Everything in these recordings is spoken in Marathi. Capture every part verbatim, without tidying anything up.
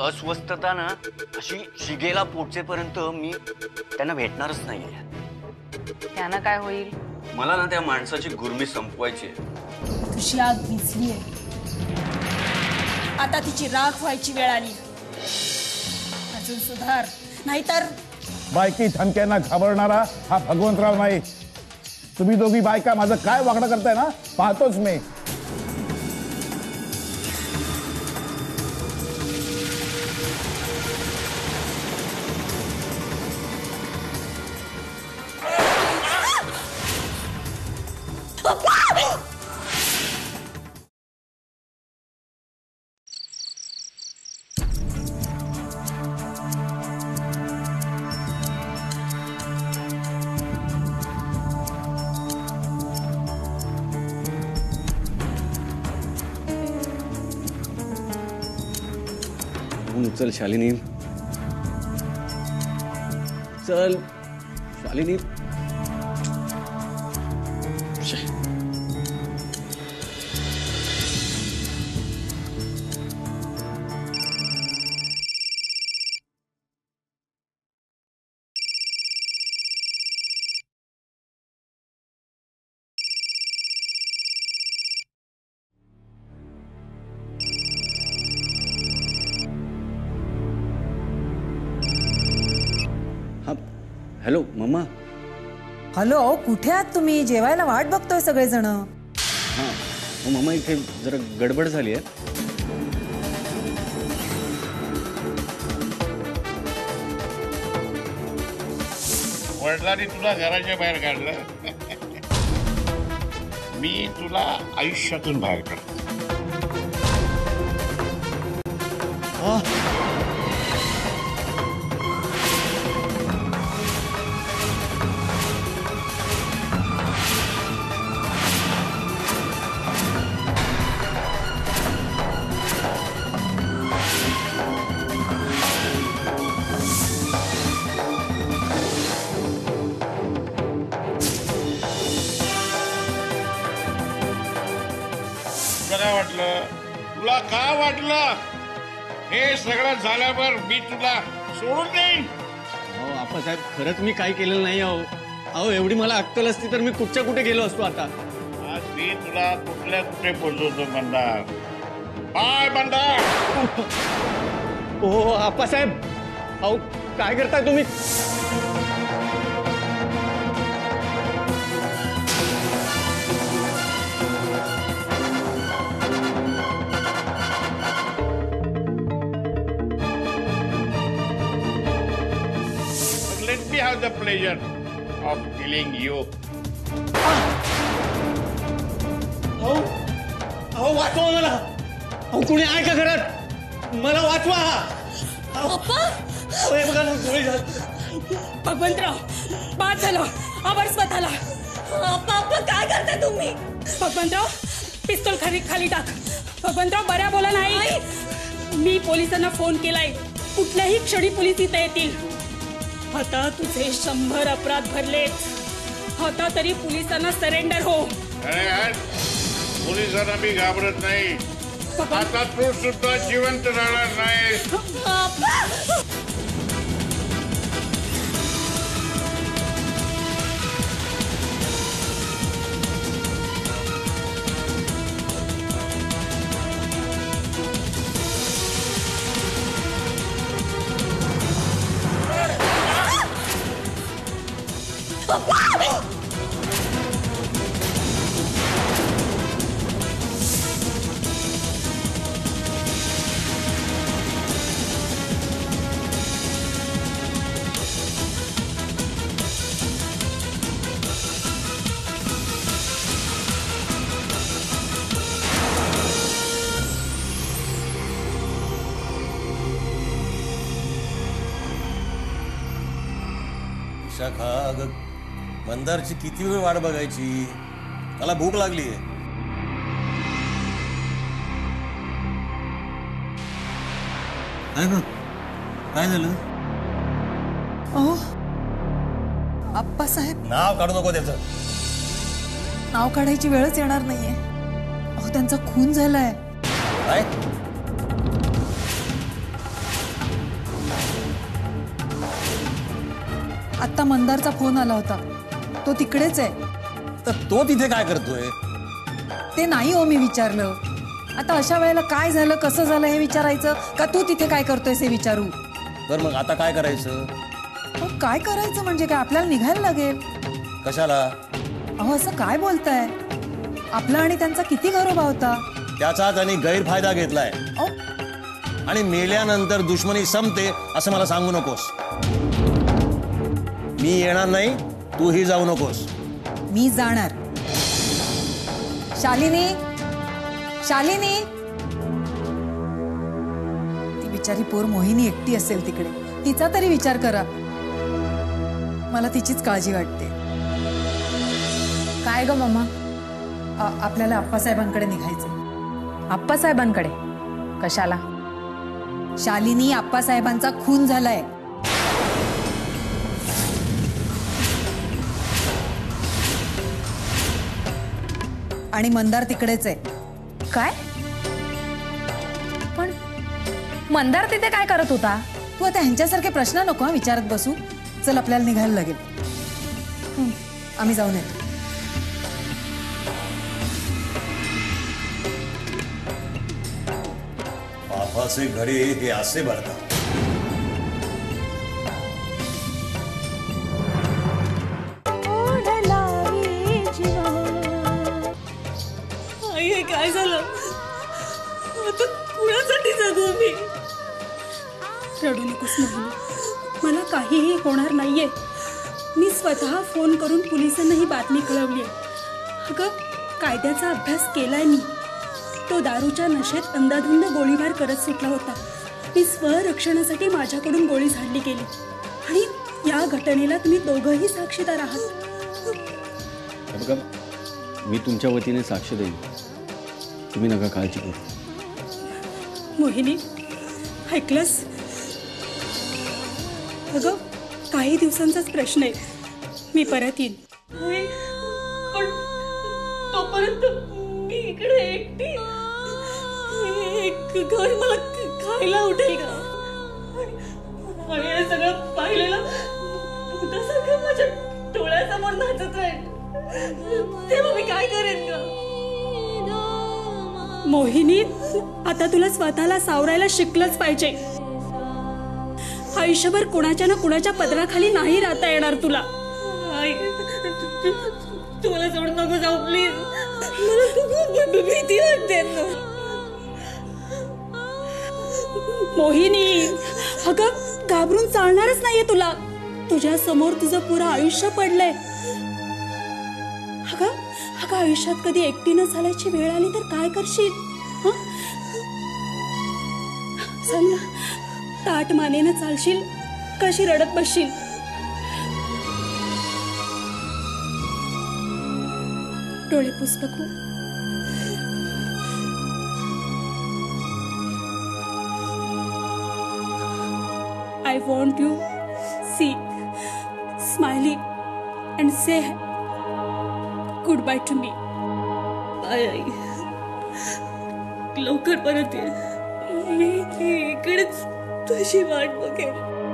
अस्वस्थता ना अशी शिगेला पोचेपर्यंत मी त्यांना भेटणारच नाहीये. त्यांना काय होईल? मला ना त्या माणसाची गुरमी संपवायची आहे. तुझी आग भिजली आहे, आता तिची राख व्हायची वेळ आली. अजून सुधार, नाहीतर बायकी धमक्यांना घाबरणारा हा भगवंतराव नाही. तुम्ही दोघी बायका माझं काय वागणं करताय ना पाहतोच मी. चल शालिनी, चल शालिनी. Hello mamma. हॅलो, कुठे आहात तुम्ही? जेवायला वाट बघतोय सगळेजण. हां मम्मा, इथे जरा गडबड झाली आहे. वडिलांनी तुला घराच्या बाहेर काढलं, मी तुला आयुष्यातून बाहेर काढतो. काय वाटलं तुला? काय वाटलं? हे सगळं झाल्यावर मी तुला सोडून देईन? अहो आप्पासाहेब, खरंच मी काय केलेलं नाही. अहो अहो एवढी मला अक्कल असती तर मी कुठच्या कुठे गेलो असतो. आता आज मी तुला कुठल्या कुठे पोहोचवतो मंदार. बाय मंदार. हो आप्पासाहेब, अहो काय करताय तुम्ही? Let me have the pleasure of killing you. अहो अहो वाचवा मला. अहो कुणी आहे का घरात? मला वाचवा. हे बघा ना, गोळी झाली. भगवंतराव, बाद झालं. आवर स्वतःला. अप्पा काय करताय तुम्ही? भगवंतराव, पिस्तूल खाली खाली टाक. भगवंतराव, बऱ्या बोला नाही. मी पोलिसांना फोन केलाय. कुठल्याही क्षणी पोलीस इथे येतील. आता तुझे शंभर अपराध भरलेत. आता तरी पोलिसांना सरेंडर हो. अरे पोलिसांना मी घाबरत नाही. आता तू सुद्धा जिवंत राहणार नाही. विशाखा, अगं मंदारची किती वेळ वाट बघायची? मला भूक लागली आहे. काय ग, काय झालं? अहो आप्पासाहेब, नाव काढू नको त्याचं. नाव काढायची वेळच येणार नाहीये. अहो त्यांचा खून झालाय. काय? आत्ता मंदारचा फोन आला होता, तो तिकडेच आहे. तर तो तिथे काय करतोय? ते नाही हो मी विचारलं. आता अशा वेळेला काय झालं कसं झालं हे विचारायचं का तू तिथे काय करतोयस हे विचारू? तर मग आता काय करायचं? अहो, काय करायचं म्हणजे काय, आपल्याला निघायला लागेल. कशाला? अहो असं काय बोलताय? आपला आणि त्यांचा किती घरोबा होता. त्याचा त्यांनी गैरफायदा घेतलाय. अहो आणि मेल्यानंतर दुश्मनी संपते असं मला सांगू नकोस. मी येणार नाही, तूही जाऊ नकोस. मी जाणार. शालिनी, शालिनी. ती बिचारी पोर मोहिनी एकटी असेल तिकडे, तिचा तरी विचार करा. मला तिचीच काळजी वाटते. काय ग मम्मा? आ- आपल्याला आप्पासाहेबांकडे निघायचं. आप्पासाहेबांकडे कशाला? शालिनी, आप्पासाहेबांचा खून झालाय. आणि मंदार तिकडेच आहे. काय? पण मंदार तिथे काय करत होता? तू आता ह्यांच्यासारखे प्रश्न नको हं विचारत बसू. चल आपल्याला निघायला लागेल. हं, आम्ही जाऊन येतो. बापाचे घडे हे असे भरतात. आई हे काय झालं? आता कुणासाठी जगू मी? रडू नकोस मोहिनी, मला काहीही होणार नाहीये. मी स्वतः फोन करून पोलिसांना ही बातमी कळवली आहे. अगं कायद्याचा अभ्यास केलाय मी. तो दारूच्या नशेत अंधाधुंद गोळीबार करत सुटला होता. मी स्वरक्षणासाठी माझ्याकडून गोळी झाडली गेली आणि या घटनेला तुम्ही दोघंही साक्षीदार आहात. बघा, मी तुमच्या वतीने साक्ष देईन. तुम्ही नका काळजी करू. मोहिनी ऐकलंस? अगं काही दिवसांचाच प्रश्न आहे. मी परत येईन. पण तोपर्यंत मी इकडे एकटी, एक घर मला खायला उठेल का? आणि हे सगळं पाहिलेलं भूतासारखं माझ्या डोळ्यासमोर नाचत राहील. तेव्हा मी काय करेन का? मोहिनी, आता तुला स्वतःला सावरायला शिकलंच पाहिजे. आयुष्यभर कुणाच्या ना कुणाच्या पदराखाली नाही राहता येणार तुला. आई, तू मला सोडून नको जाऊ प्लीज. मला खूप भीती वाटते. मोहिनी, अगं घाबरून चालणारच नाहीये तुला. तुझ्या समोर तुझं पुरं आयुष्य पडलंय. अगं अगं आयुष्यात कधी एकटीनं चालायची वेळ आली तर काय करशील? हं? सांग ना, ताट मानेनं चालशील कशी रडत बसशील? डोळे पुस बघू. I want you see smiling and say goodbye to me. Bye आई. लवकर परत ये. मी इकडेच तुझी वाट बघेन.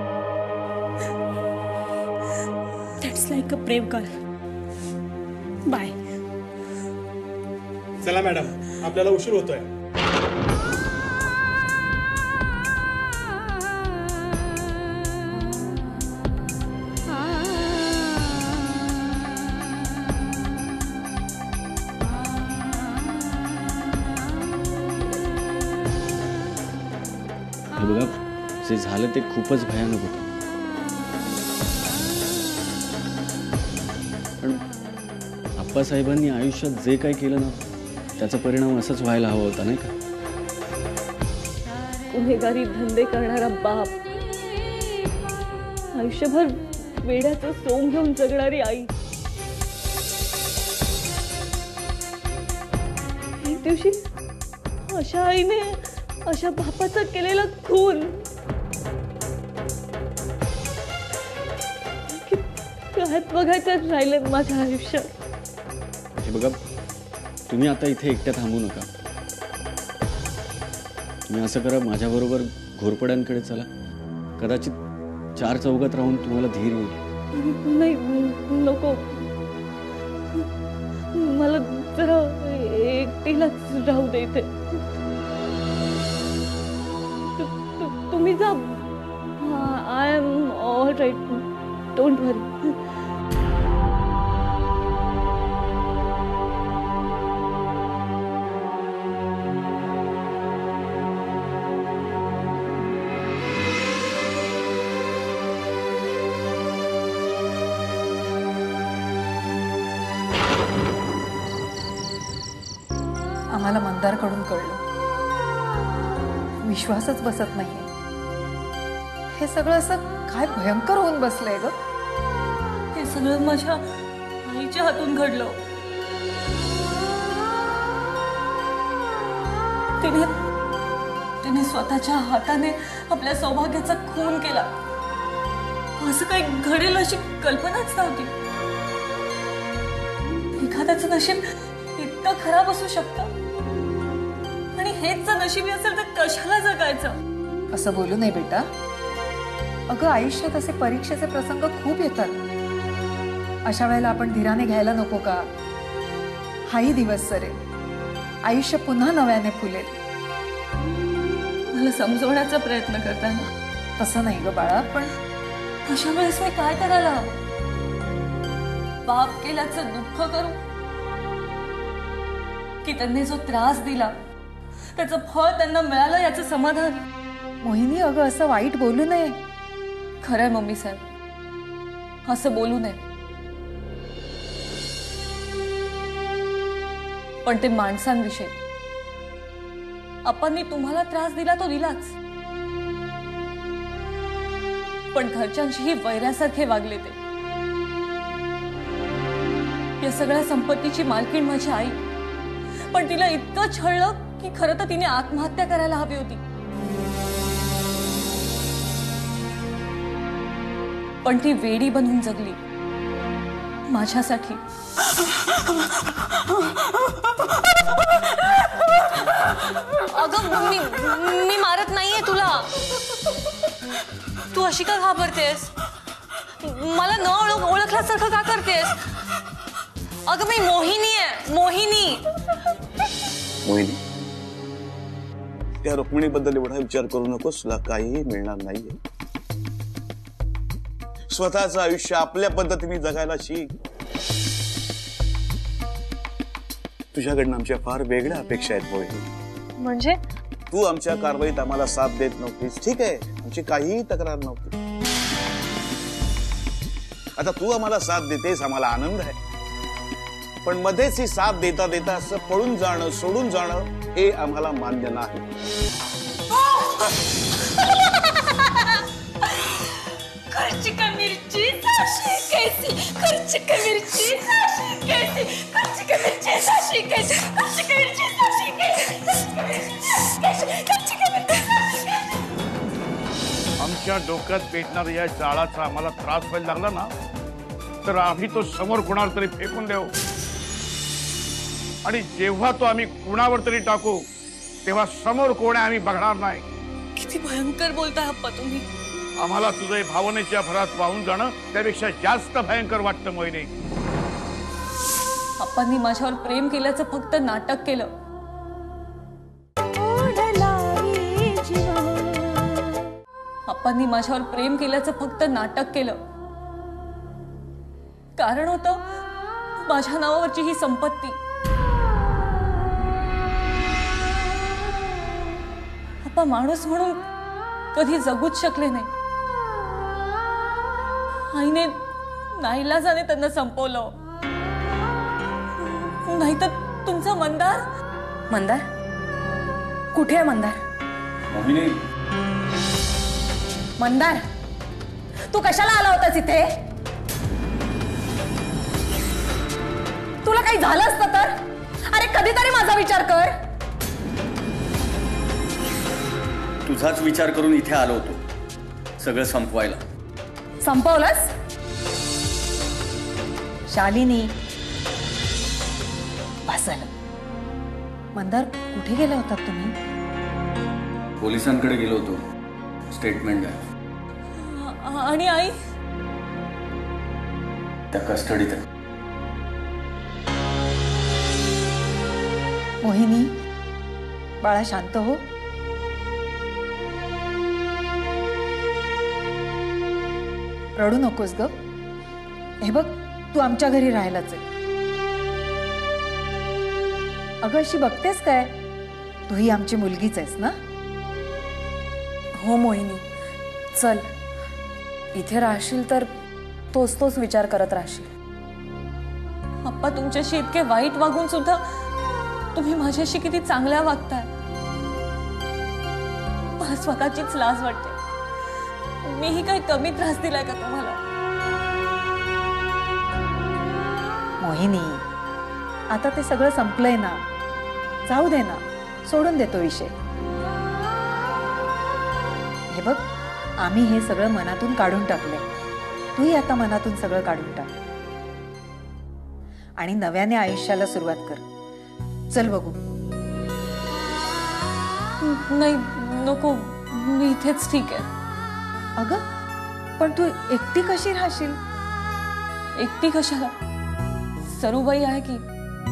That's like a brave girl. Bye. चला मॅडम, आपल्याला उशीर होतोय. बघा, जे झालं ते खूपच भयानक होतं. पण आप्पासाहेबांनी आयुष्यात जे काही केलं ना त्याचा परिणाम असाच व्हायला हवा होता, नाही का? गुन्हेगारी धंदे करणारा बाप, आयुष्यभर वेड्याचं सोंग घेऊन जगणारी आई, एक दिवशी अशा आईने अशा बापाचा केलेला खून. काय बघायचं राहिलं माझ्या आयुष्यात. हे बघा, तुम्ही आता इथे एकट्या थांबू नका. तुम्ही असं करा, माझ्याबरोबर घोरपड्यांकडे चला. कदाचित चार चौघात राहून तुम्हाला धीर येईल. नाही नको, मला जरा एकटीलाच राहू दे इथे. तु- तु- तुम्ही जा. I am all right, don't worry. आम्हाला मंदारकडून कळलं, विश्वासच बसत नाहीये. हे सगळं असं काय भयंकर होऊन बसलंय ग. हे सगळं माझ्या आईच्या हातून घडलं. तिने तिने स्वतःच्या हाताने आपल्या सौभाग्याचा खून केला. असं काही घडेल अशी कल्पनाच नव्हती. एखाद्याचं नशीब इतकं खराब असू शकतं, आणि हेच जर नशिबी असेल तर कशाला जगायचं. असं बोलू नये बेटा. अगं आयुष्यात असे परीक्षेचे प्रसंग खूप येतात. अशा वेळेला आपण धीराने घ्यायला नको का? हाही दिवस सरेल, आयुष्य पुन्हा नव्याने फुलेल. मला समजवण्याचा प्रयत्न करताना. तसं नाही ग बाळा, पण अशा वेळेस मी काय करायला हवं? पाप केल्याचं दुःख करू, की त्यांनी जो त्रास दिला त्याचं फळ त्यांना मिळालं याचं समाधान? मोहिनी अगं असं वाईट बोलू नये. खरंय मम्मी साहेब, असं बोलू नये. पण ते माणसांविषयी आपण तुम्हाला त्रास दिला तो दिलाच, पण घरच्यांशीही वैऱ्यासारखे वागले ते. या सगळ्या संपत्तीची मालकीण माझी आई, पण तिला इतकं छळलं की खरं तर तिने आत्महत्या करायला हवी होती. पण ती वेडी बनून जगली माझ्यासाठी. अगं मी मी मारत नाहीये तुला. तू अशी का घाबरतेस? मला न ओळख ओळखल्यासारखं का करतेस? अगं मी मोहिनी आहे, मोहिनी. मोहिनी, त्या रुक्मिणीबद्दल एवढा विचार करू नकोस. तुला काहीही मिळणार नाहीये. स्वतःचं आयुष्य आपल्या पद्धतीने जगायला शिक. तुझ्याकडनं आमच्या फार वेगळ्या अपेक्षा आहेत मोहिनी. म्हणजे तू आमच्या कारवाईत आम्हाला साथ देत नव्हतीस, ठीक आहे, आमची काहीही तक्रार नव्हती. आता तू आम्हाला साथ देतेस, आम्हाला आनंद आहे. पण मध्येच ही साथ देता देता असं पळून जाणं, सोडून जाणं हे आम्हाला मान्य नाही. करची का मिरची साशी कैसी, करची का मिरची साशी कैसी, करची का मिरची साशी कैसी, करची का मिरची साशी कैसी, करची का मिरची साशी कैसी. आमच्या डोक्यात पेटणाऱ्या या जाळाचा आम्हाला त्रास व्हायला लागला ना, तर आम्ही तो समोर कोणावर तरी फेकून देऊ. आणि जेव्हा तो आम्ही कुणावर तरी टाकू तेव्हा समोर कोण आहे आम्ही बघणार नाही. किती भयंकर बोलताय अप्पा तुम्ही. आम्हाला तुझे भावनेच्या भरात वाहून जाणं त्यापेक्षा जास्त भयंकर वाटतं मोहिनी. अप्पांनी माझ्यावर प्रेम केल्याचं फक्त नाटक केलं. अप्पांनी माझ्यावर प्रेम केल्याचं फक्त नाटक केलं. कारण होतं माझ्या नावावरची ही संपत्ती. अप्पा माणूस म्हणून कधी जगूच शकले नाही. आईने नाईलाजाने त्यांना संपवलं. नाहीतर तुमचा मंदार. मंदार कुठे आहे? मंदार मोहिनी, मंदार तू कशाला आला होतास इथे? तुला काही झालं असतं तर? अरे कधीतरी माझा विचार कर. तुझाच विचार करून इथे आलो होतो सगळं संपवायला. संपवलंस? शालिनी बसल. मंदार कुठे गेला होतात तुम्ही? पोलिसांकडे गेलो होतो, स्टेटमेंट आहे. आणि आई त्या कस्टडीत आहे. मोहिनी, बाळा शांत हो. रडू नकोस ग. हे बघ, तू आमच्या घरी राहायलाच आहे. अगं अशी बघतेस काय, तू ही आमची मुलगीच आहेस ना. हो मोहिनी, चल. इथे राहशील तर तोच तोच विचार करत राहशील. पप्पा तुमच्याशी इतके वाईट वागून सुद्धा तुम्ही माझ्याशी किती चांगल्या वागताय. मला स्वतःचीच लाज वाटते. मीही काही कमी त्रास दिलाय का तुम्हाला? मोहिनी, आता ते सगळं संपलंय ना. जाऊ दे ना, सोडून देतो विषय. हे बघ, आम्ही हे सगळं मनातून काढून टाकलंय. तूही आता मनातून सगळं काढून टाक आणि नव्याने आयुष्याला सुरुवात कर. चल बघू. नाही नको, मी इथेच ठीक आहे. अगं पण तू एकटी कशी राहशील? एकटी कशाला? सरूबाई आहे की.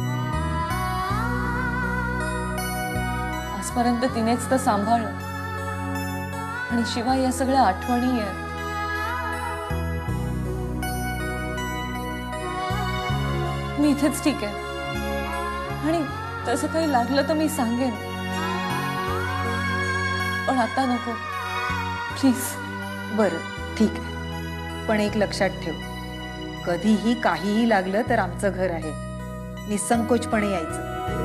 आजपर्यंत तिनेच तर सांभाळलं. आणि शिवाय या सगळ्या आठवणी आहेत. मी इथेच ठीक आहे. आणि तसं काही लागलं तर मी सांगेन, पण आता नको प्लीज. बरं ठीक आहे, पण एक लक्षात ठेव, कधीही काहीही लागलं तर आमचं घर आहे. निसंकोचपणे यायचं.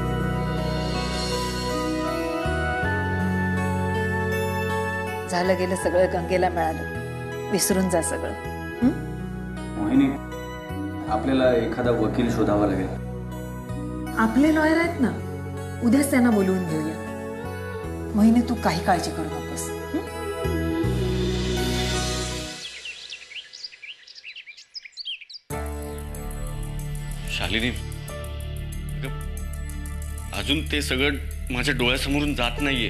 झालं गेलं सगळं गंगेला मिळालं. विसरून जा सगळं. मोहिनी, आपल्याला एखादा वकील शोधावा लागेल. आपले लॉयर आहेत ना, उद्याच त्यांना बोलवून घेऊया. मोहिनी, तू काही काळजी करू नकोस. शालिनी, अजून ते सगळं माझ्या डोळ्यासमोरून जात नाहीये.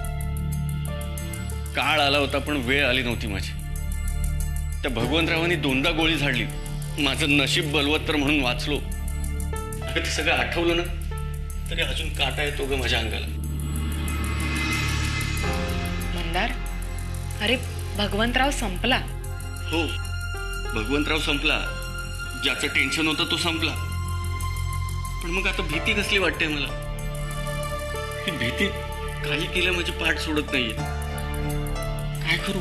काळ आला होता पण वेळ आली नव्हती माझी. त्या भगवंतरावांनी दोनदा गोळी झाडली. माझं नशीब बलवत्तर म्हणून वाचलो. अगं ते सगळं आठवलं ना तरी अजून काटा येतो ग माझ्या अंगाला. मंदार, अरे भगवंतराव संपला. हो, भगवंतराव संपला. ज्याचं टेन्शन होतं तो संपला. पण मग आता भीती कसली वाटते मला. ही भीती काही केलं म्हणजे पाठ सोडत नाहीये. काय करू?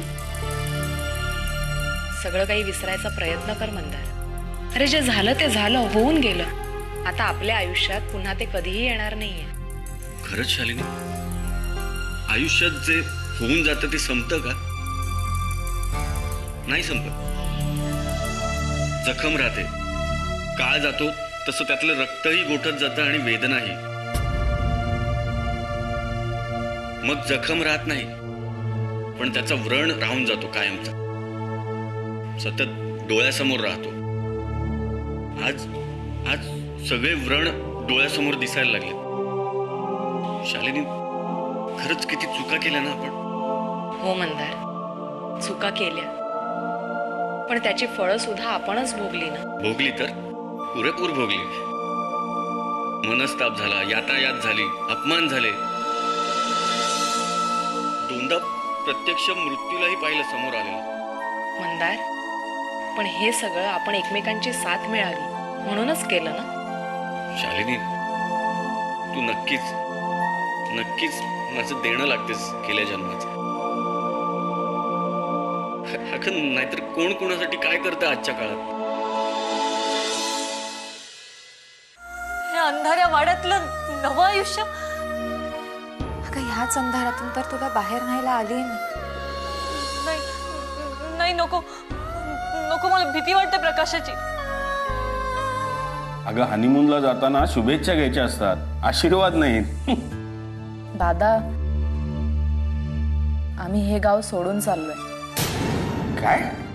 सगळं काही विसरायचा प्रयत्न कर मंदार. अरे जे झालं ते झालं, होऊन गेलं. आता आपल्या आयुष्यात पुन्हा ते कधीही येणार नाहीये. खरंच शालिनी, आयुष्यात जे होऊन जातं ते संपतं का? नाही संपत. जखम राहते. काळ जातो तसं त्यातलं रक्तही गोठत जातं आणि वेदनाही. मग जखम राहत नाही पण त्याचा व्रण राहून जातो कायमचा. सतत डोळ्यासमोर राहतो. आज आज सगळे व्रण डोळ्यासमोर दिसायला लागले. शालिनी, खरंच किती चुका केल्या ना आपण. हो मंदार, चुका केल्या, पण त्याची फळं सुद्धा आपणच भोगली ना. भोगली तर पुरेपूर भोगली. मनस्ताप झाला, यातायात झाली, अपमान झाले. दोनदा प्रत्यक्ष मृत्यूलाही पाहिलं समोर आलेलं. मंदार, पण हे सगळं आपण एकमेकांची साथ मिळावी म्हणूनच केलं ना. शालिनी, तू नक्कीच नक्कीच माझं देणं लागतेस गेल्या जन्माचं. नाहीतर कोण कोणासाठी काय करतं आजच्या काळात. हे अंधाऱ्या वाड्यातलं नवं आयुष्य. अगं ह्याच अंधारातून तर तुला बाहेर न्यायला आली मी. नाही नाही, नको नको, मला भीती वाटते प्रकाशाची. अगं हनीमूनला जाताना शुभेच्छा घ्यायच्या असतात, आशीर्वाद नाही. दादा, आम्ही हे गाव सोडून चाललोय. काय?